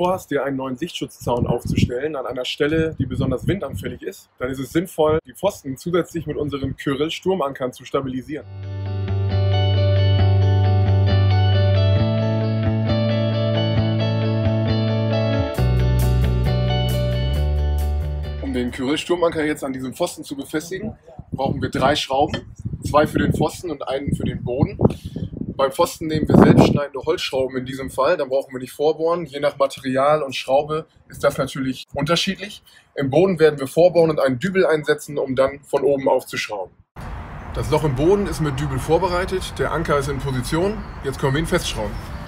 vorhast, dir einen neuen Sichtschutzzaun aufzustellen an einer Stelle, die besonders windanfällig ist, dann ist es sinnvoll, die Pfosten zusätzlich mit unseren Kyrill-Sturmankern zu stabilisieren. Um den Kyrill-Sturmanker jetzt an diesem Pfosten zu befestigen, brauchen wir 3 Schrauben, 2 für den Pfosten und einen für den Boden. Beim Pfosten nehmen wir selbstschneidende Holzschrauben in diesem Fall, dann brauchen wir nicht vorbohren. Je nach Material und Schraube ist das natürlich unterschiedlich. Im Boden werden wir vorbohren und einen Dübel einsetzen, um dann von oben aufzuschrauben. Das Loch im Boden ist mit Dübel vorbereitet, der Anker ist in Position, jetzt können wir ihn festschrauben.